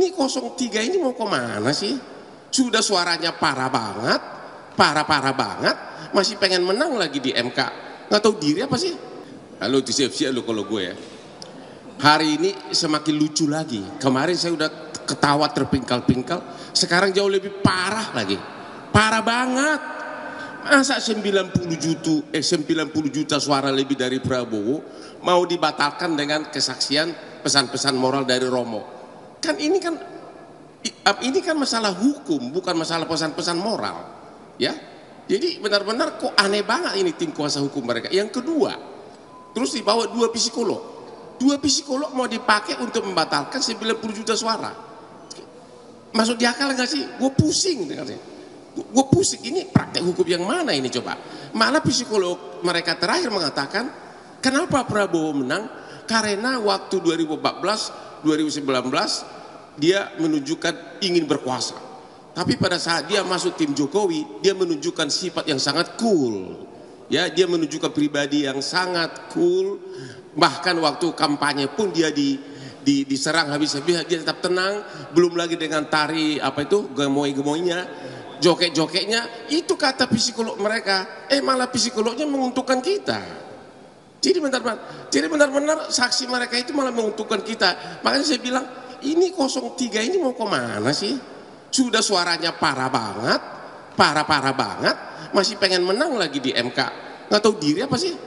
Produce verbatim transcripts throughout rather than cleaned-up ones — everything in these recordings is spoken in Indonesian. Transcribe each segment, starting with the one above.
ini nol tiga ini mau kemana sih? Sudah suaranya parah banget, parah-parah banget, masih pengen menang lagi di M K. Nggak tahu diri apa sih? Halo, siap-siap lo kalau gue ya. Hari ini semakin lucu lagi. Kemarin saya udah ketawa terpingkal-pingkal, sekarang jauh lebih parah lagi. Parah banget. Masa sembilan puluh juta eh sembilan puluh juta suara lebih dari Prabowo mau dibatalkan dengan kesaksian pesan-pesan moral dari Romo. Kan ini kan ini kan masalah hukum, bukan masalah pesan-pesan moral, ya. Jadi benar-benar kok aneh banget ini tim kuasa hukum mereka. Yang kedua, terus dibawa dua psikolog. Dua psikolog mau dipakai untuk membatalkan sembilan puluh juta suara. Masuk di akal nggak sih? Gue pusing dengarnya. Gue pusing, ini praktek hukum yang mana ini coba? Malah psikolog mereka terakhir mengatakan, kenapa Prabowo menang? Karena waktu dua ribu empat belas, dua ribu sembilan belas dia menunjukkan ingin berkuasa. Tapi pada saat dia masuk tim Jokowi, dia menunjukkan sifat yang sangat cool. Ya, dia menunjukkan pribadi yang sangat cool. Bahkan waktu kampanye pun dia di, di diserang habis-habis, dia tetap tenang. Belum lagi dengan tari apa itu gemoy-gemoynya, joket-joketnya. Itu kata psikolog mereka. Eh malah psikolognya menguntungkan kita. Jadi benar-benar, jadi benar-benar saksi mereka itu malah menguntungkan kita. Makanya saya bilang, ini nol tiga ini mau kemana sih? Sudah suaranya parah banget, parah-parah banget, masih pengen menang lagi di M K. Nggak tahu diri apa sih?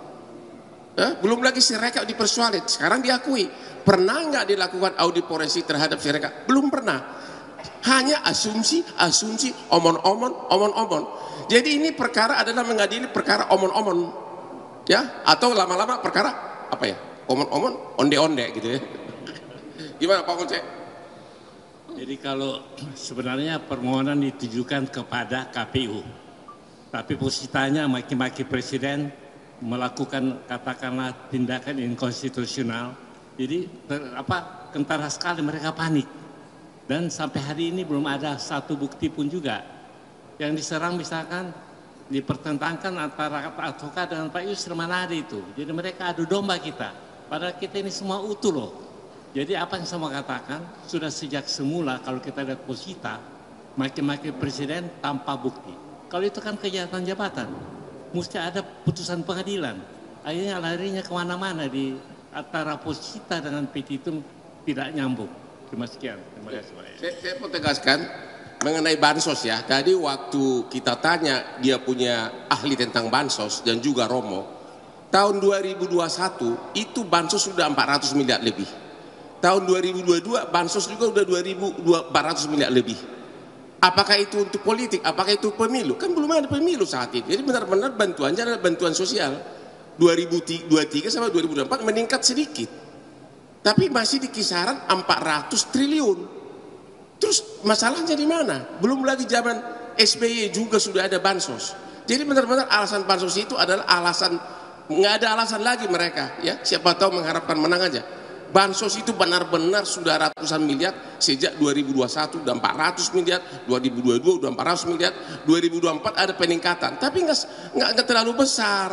Eh, belum lagi si Rekap dipersualit. Sekarang diakui. Pernah nggak dilakukan audit forensik terhadap si Rekap? Belum pernah. Hanya asumsi, asumsi, omon-omon, omon-omon. Jadi ini perkara adalah mengadili perkara omon-omon, ya? Atau lama-lama perkara apa ya? Omon-omon, onde-onde gitu ya. Gimana Pak Kunce? Jadi kalau sebenarnya permohonan ditujukan kepada K P U, tapi posisinya maki-maki presiden melakukan katakanlah tindakan inkonstitusional. Jadi ter, apa kentara sekali mereka panik. Dan sampai hari ini belum ada satu bukti pun juga. Yang diserang misalkan dipertentangkan antara Pak Advokat dengan Pak Yusril Manadi itu. Jadi mereka adu domba kita. Padahal kita ini semua utuh loh. Jadi apa yang saya mau katakan, sudah sejak semula kalau kita lihat posita, maki-maki presiden tanpa bukti. Kalau itu kan kejahatan jabatan, mesti ada putusan pengadilan. Akhirnya larinya kemana-mana di antara posita dengan petitum tidak nyambung. Terima sekian. Terima kasih. Saya, saya mau tegaskan mengenai bansos ya. Tadi waktu kita tanya dia punya ahli tentang bansos dan juga Romo, tahun dua ribu dua puluh satu itu bansos sudah empat ratus miliar lebih. Tahun dua ribu dua puluh dua bansos juga udah dua ribu empat ratus miliar lebih. Apakah itu untuk politik? Apakah itu pemilu? Kan belum ada pemilu saat ini. Jadi benar-benar bantuannya adalah bantuan sosial. dua ribu dua puluh tiga sampai dua ribu dua puluh empat meningkat sedikit. Tapi masih di kisaran empat ratus triliun. Terus masalahnya di mana? Belum lagi zaman S B Y juga sudah ada bansos. Jadi benar-benar alasan bansos itu adalah alasan, nggak ada alasan lagi mereka. Ya, siapa tahu mengharapkan menang aja. Bansos itu benar-benar sudah ratusan miliar sejak dua ribu dua puluh satu udah empat ratus miliar, dua ribu dua puluh dua udah empat ratus miliar, dua ribu dua puluh empat ada peningkatan, tapi nggak nggak terlalu besar.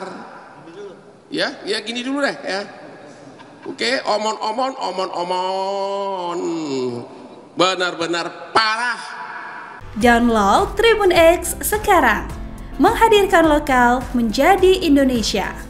Ya, ya gini dulu deh ya. Oke, omon-omon, omon-omon, benar-benar parah. Download Tribun X sekarang, menghadirkan lokal menjadi Indonesia.